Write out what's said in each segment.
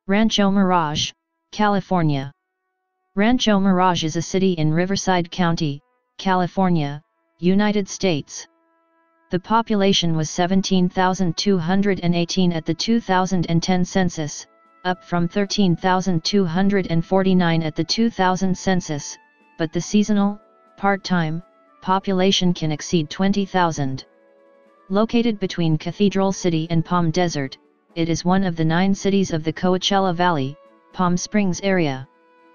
Rancho Mirage, California. Rancho Mirage is a city in Riverside County, California, United States. The population was 17,218 at the 2010 census, up from 13,249 at the 2000 census, but the seasonal, part-time, population can exceed 20,000. Located between Cathedral City and Palm Desert, it is one of the 9 cities of the Coachella Valley, Palm Springs area.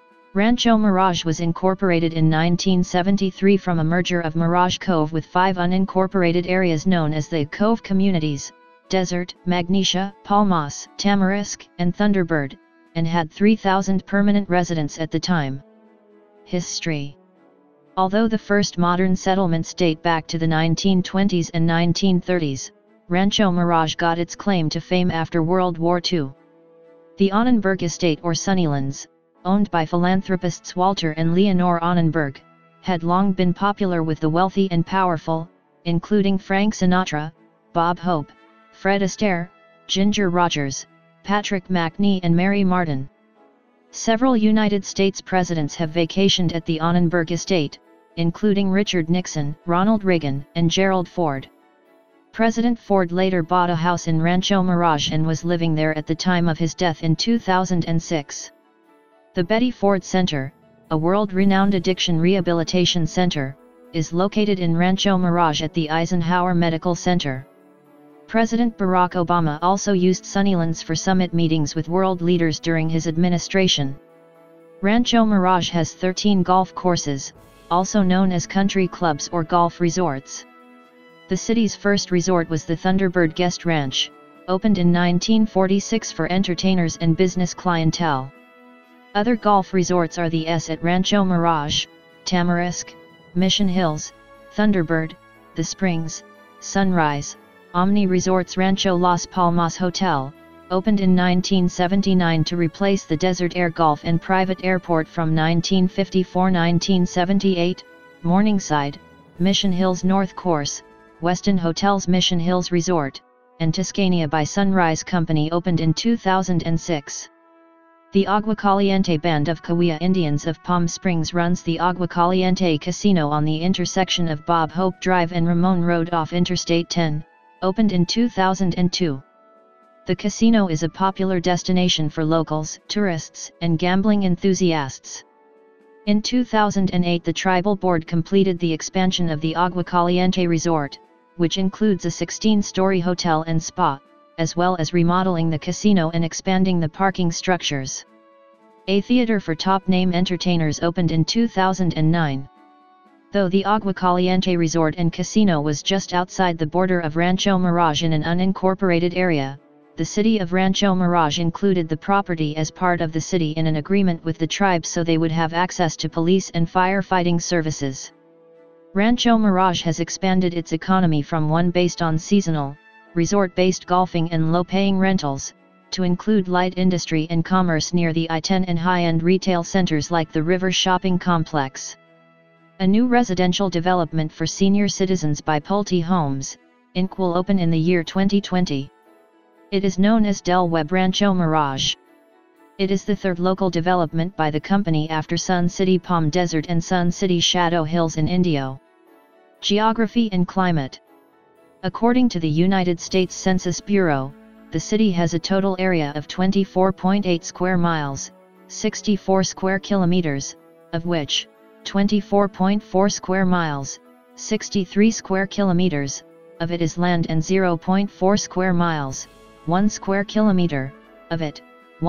Rancho Mirage was incorporated in 1973 from a merger of Mirage Cove with 5 unincorporated areas known as the Cove Communities, Desert, Magnesia, Palmas, Tamarisk, and Thunderbird, and had 3,000 permanent residents at the time. History. Although the first modern settlements date back to the 1920s and 1930s, Rancho Mirage got its claim to fame after World War II. The Annenberg Estate or Sunnylands, owned by philanthropists Walter and Leonore Annenberg, had long been popular with the wealthy and powerful, including Frank Sinatra, Bob Hope, Fred Astaire, Ginger Rogers, Patrick McNee and Mary Martin. Several United States presidents have vacationed at the Annenberg Estate, including Richard Nixon, Ronald Reagan, and Gerald Ford. President Ford later bought a house in Rancho Mirage and was living there at the time of his death in 2006. The Betty Ford Center, a world-renowned addiction rehabilitation center, is located in Rancho Mirage at the Eisenhower Medical Center. President Barack Obama also used Sunnylands for summit meetings with world leaders during his administration. Rancho Mirage has 13 golf courses, also known as country clubs or golf resorts. The city's first resort was the Thunderbird Guest Ranch, opened in 1946 for entertainers and business clientele. Other golf resorts are the S at Rancho Mirage, Tamarisk, Mission Hills, Thunderbird, The Springs, Sunrise, Omni Resorts Rancho Las Palmas Hotel, opened in 1979 to replace the Desert Air Golf and Private Airport from 1954-1978, Morningside, Mission Hills North Course, Westin Hotels Mission Hills Resort, and Tuscania by Sunrise Company opened in 2006. The Agua Caliente Band of Cahuilla Indians of Palm Springs runs the Agua Caliente Casino on the intersection of Bob Hope Drive and Ramon Road off Interstate 10, opened in 2002. The casino is a popular destination for locals, tourists, and gambling enthusiasts. In 2008 the Tribal Board completed the expansion of the Agua Caliente Resort, which includes a 16-story hotel and spa, as well as remodeling the casino and expanding the parking structures. A theater for top-name entertainers opened in 2009. Though the Agua Caliente Resort and Casino was just outside the border of Rancho Mirage in an unincorporated area, the city of Rancho Mirage included the property as part of the city in an agreement with the tribe so they would have access to police and firefighting services. Rancho Mirage has expanded its economy from one based on seasonal, resort-based golfing and low-paying rentals, to include light industry and commerce near the I-10 and high-end retail centers like the River Shopping Complex. A new residential development for senior citizens by Pulte Homes, Inc. will open in the year 2020. It is known as Del Webb Rancho Mirage. It is the third local development by the company after Sun City Palm Desert and Sun City Shadow Hills in Indio. Geography and climate. According to the United States Census Bureau, the city has a total area of 24.8 square miles, 64 square kilometers, of which 24.4 square miles, 63 square kilometers, of it is land and 0.4 square miles, 1 square kilometer, of it,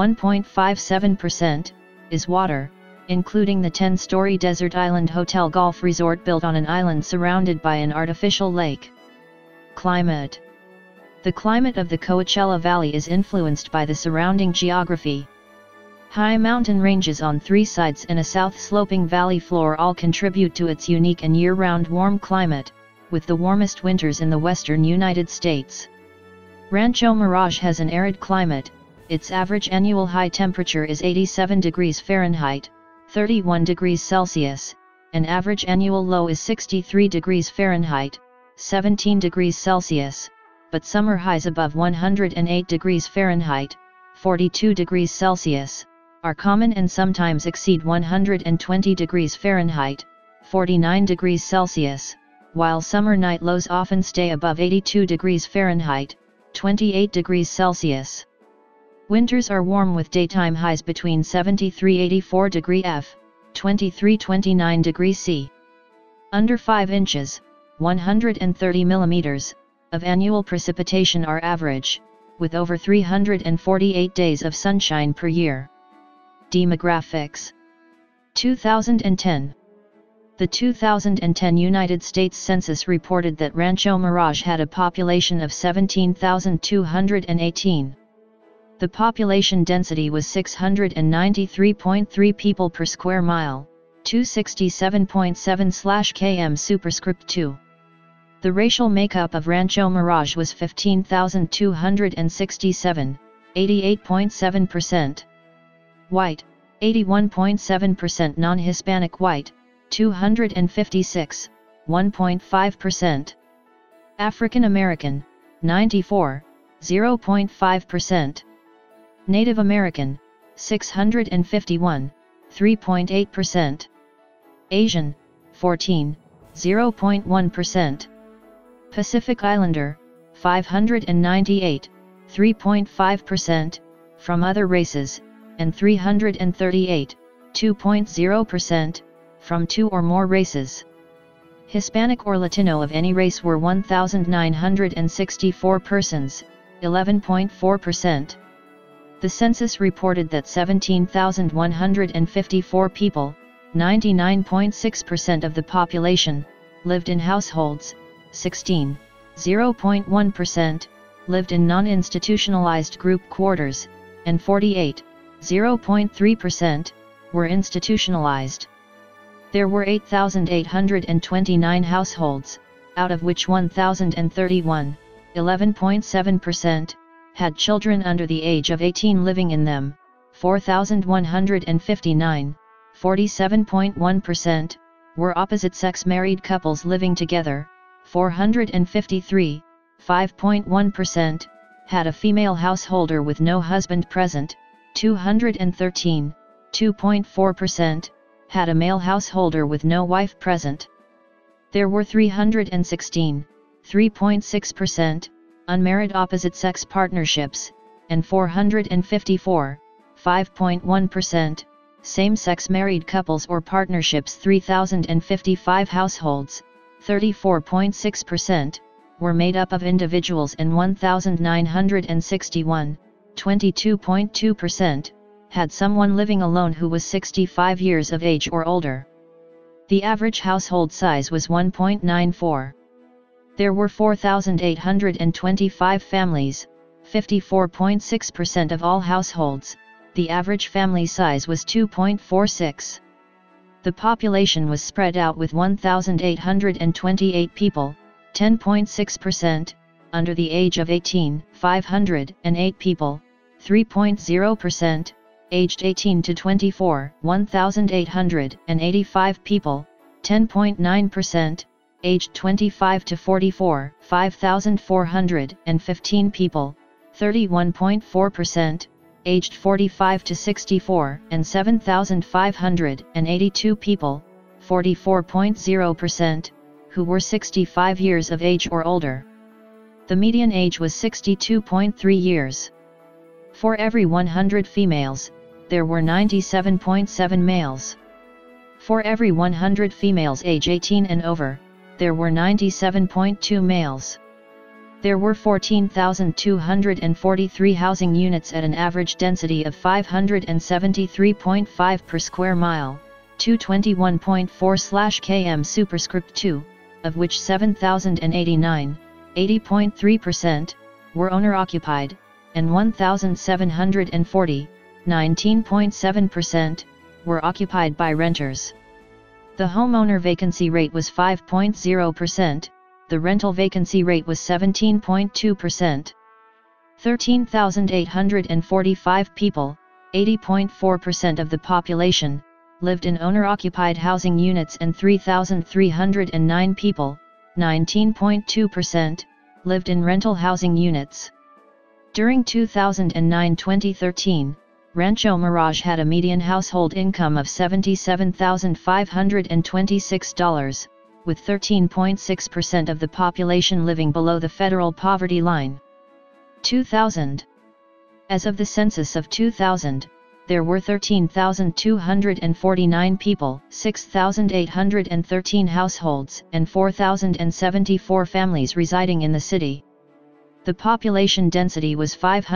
1.57%, is water, including the 10-story Desert Island Hotel Golf Resort built on an island surrounded by an artificial lake. Climate. The climate of the Coachella Valley is influenced by the surrounding geography. High mountain ranges on 3 sides and a south-sloping valley floor all contribute to its unique and year-round warm climate, with the warmest winters in the western United States. Rancho Mirage has an arid climate. Its average annual high temperature is 87 degrees Fahrenheit, 31 degrees Celsius, and average annual low is 63 degrees Fahrenheit, 17 degrees Celsius, but summer highs above 108 degrees Fahrenheit, 42 degrees Celsius, are common and sometimes exceed 120 degrees Fahrenheit, 49 degrees Celsius, while summer night lows often stay above 82 degrees Fahrenheit, 28 degrees Celsius. Winters are warm with daytime highs between 73-84 degree F, 23-29 degrees C. Under 5 inches, 130 millimeters, of annual precipitation are average, with over 348 days of sunshine per year. Demographics. 2010. The 2010 United States Census reported that Rancho Mirage had a population of 17,218. The population density was 693.3 people per square mile, 267.7/km superscript 2. The racial makeup of Rancho Mirage was 15,267, 88.7%. White, 81.7%. Non-Hispanic white, 256, 1.5%. African American, 94, 0.5%. Native American, 651, 3.8%. Asian, 14, 0.1%. Pacific Islander, 598, 3.5%, from other races, and 338, 2.0%, from 2 or more races. Hispanic or Latino of any race were 1,964 persons, 11.4%. The census reported that 17,154 people, 99.6% of the population, lived in households, 16.0% lived in non-institutionalized group quarters, and 48.0% were institutionalized. There were 8,829 households, out of which 1,031, 11.7%, had children under the age of 18 living in them, 4,159, 47.1%, were opposite-sex married couples living together, 453, 5.1%, had a female householder with no husband present, 213, 2.4%, had a male householder with no wife present. There were 316, 3.6%, unmarried opposite-sex partnerships, and 454, 5.1%, same-sex married couples or partnerships. 3,055 households, 34.6%, were made up of individuals, and 1,961, 22.2%, had someone living alone who was 65 years of age or older. The average household size was 1.94. There were 4,825 families, 54.6% of all households. The average family size was 2.46. The population was spread out with 1,828 people, 10.6%, under the age of 18, 508 people, 3.0%, aged 18 to 24, 1,885 people, 10.9%, aged 25 to 44, 5,415 people, 31.4%, aged 45 to 64, and 7,582 people, 44.0%, who were 65 years of age or older. The median age was 62.3 years. For every 100 females, there were 97.7 males. For every 100 females age 18 and over, there were 97.2 males. There were 14,243 housing units at an average density of 573.5 per square mile, 221.4/km superscript 2, of which 7,089, 80.3%, were owner-occupied, and 1,740, 19.7%, were occupied by renters. The homeowner vacancy rate was 5.0%, the rental vacancy rate was 17.2%. 13,845 people, 80.4% of the population, lived in owner-occupied housing units, and 3,309 people, 19.2%, lived in rental housing units. During 2009-2013, Rancho Mirage had a median household income of $77,526, with 13.6% of the population living below the federal poverty line. 2000. As of the census of 2000, there were 13,249 people, 6,813 households, and 4,074 families residing in the city. The population density was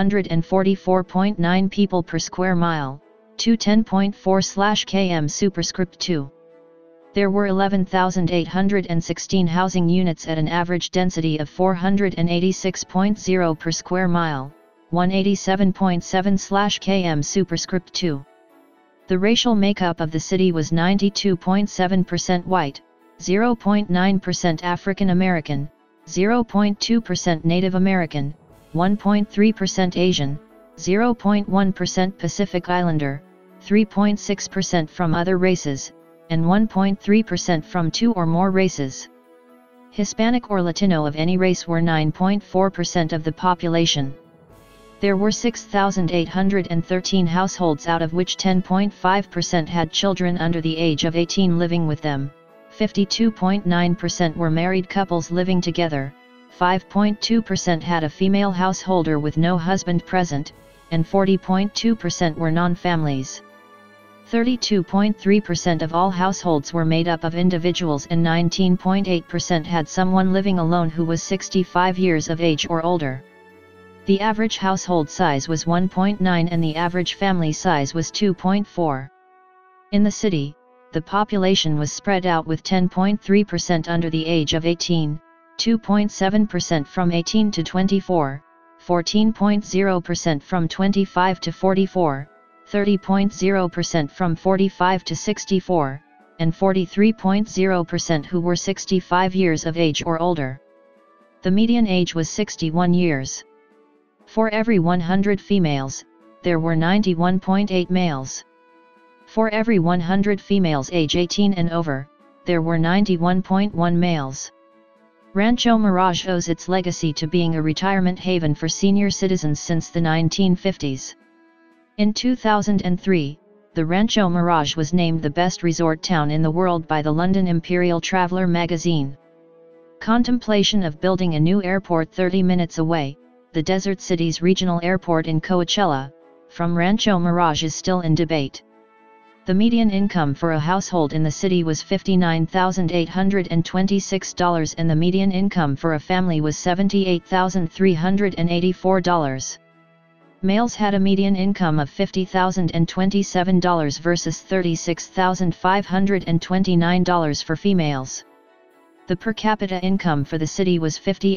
544.9 people per square mile, 210.4/km superscript 2. There were 11,816 housing units at an average density of 486.0 per square mile, 187.7/km superscript 2. The racial makeup of the city was 92.7% white, 0.9% African American, 0.2% Native American, 1.3% Asian, 0.1% Pacific Islander, 3.6% from other races, and 1.3% from two or more races. Hispanic or Latino of any race were 9.4% of the population. There were 6,813 households, out of which 10.5% had children under the age of 18 living with them. 52.9% were married couples living together, 5.2% had a female householder with no husband present, and 40.2% were non-families. 32.3% of all households were made up of individuals, and 19.8% had someone living alone who was 65 years of age or older. The average household size was 1.9 and the average family size was 2.4. In the city, the population was spread out, with 10.3% under the age of 18, 2.7% from 18 to 24, 14.0% from 25 to 44, 30.0% from 45 to 64, and 43.0% who were 65 years of age or older. The median age was 61 years. For every 100 females, there were 91.8 males. For every 100 females age 18 and over, there were 91.1 males. Rancho Mirage owes its legacy to being a retirement haven for senior citizens since the 1950s. In 2003, the Rancho Mirage was named the best resort town in the world by the London Imperial Traveller magazine. Contemplation of building a new airport 30 minutes away, the Desert City's regional airport in Coachella, from Rancho Mirage is still in debate. The median income for a household in the city was $59,826 and the median income for a family was $78,384. Males had a median income of $50,027 versus $36,529 for females. The per capita income for the city was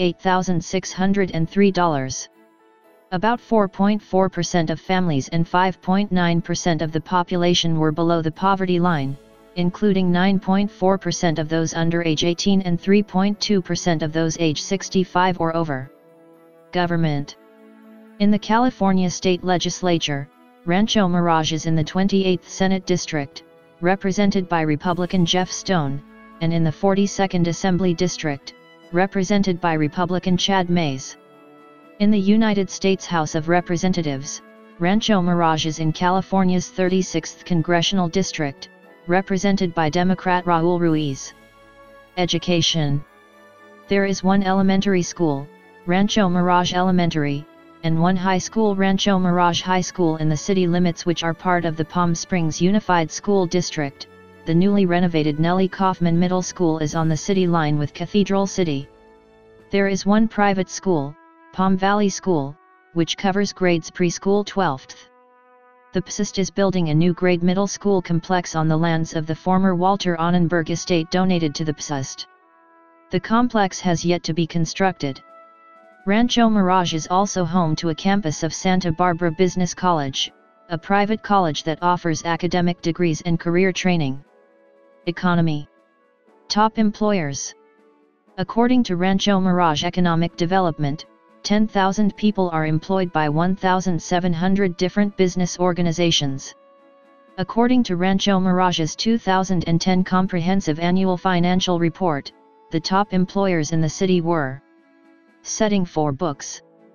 $58,603. About 4.4% of families and 5.9% of the population were below the poverty line, including 9.4% of those under age 18 and 3.2% of those age 65 or over. Government. In the California State Legislature, Rancho Mirage is in the 28th Senate District, represented by Republican Jeff Stone, and in the 42nd Assembly District, represented by Republican Chad Mays. In the United States House of Representatives, Rancho Mirage is in California's 36th Congressional District, represented by Democrat Raul Ruiz. Education. There is one elementary school, Rancho Mirage Elementary, and one high school, Rancho Mirage High School, in the city limits, which are part of the Palm Springs Unified School District. The newly renovated Nellie Kaufman Middle School is on the city line with Cathedral City. There is one private school, Palm Valley School, which covers grades preschool 12th. The PSIST is building a new grade middle school complex on the lands of the former Walter Annenberg estate donated to the PSIST. The complex has yet to be constructed. Rancho Mirage is also home to a campus of Santa Barbara Business College, a private college that offers academic degrees and career training. Economy. Top employers. According to Rancho Mirage Economic Development, 10,000 people are employed by 1,700 different business organizations. According to Rancho Mirage's 2010 Comprehensive Annual Financial Report, the top employers in the city were: Setting for Books,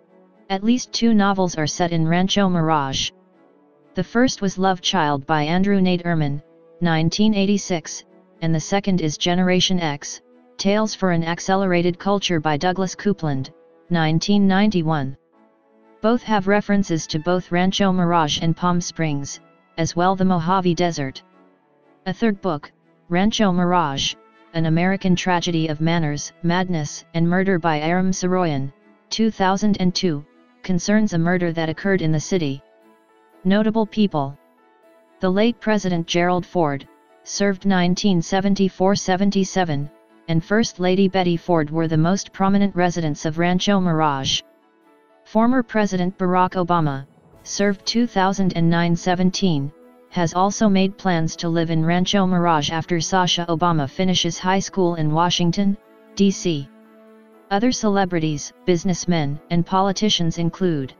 At least 2 novels are set in Rancho Mirage. The first was Love Child by Andrew Nate Ehrman, 1986, and the second is Generation X, Tales for an Accelerated Culture by Douglas Coupland, 1991. Both have references to both Rancho Mirage and Palm Springs, as well the Mojave Desert. A third book, Rancho Mirage, An American Tragedy of Manners, Madness, and Murder by Aram Saroyan, 2002, concerns a murder that occurred in the city. Notable people. The late President Gerald Ford, served 1974-77, and First Lady Betty Ford were the most prominent residents of Rancho Mirage. Former President Barack Obama, served 2009-17, has also made plans to live in Rancho Mirage after Sasha Obama finishes high school in Washington, D.C. Other celebrities, businessmen, and politicians include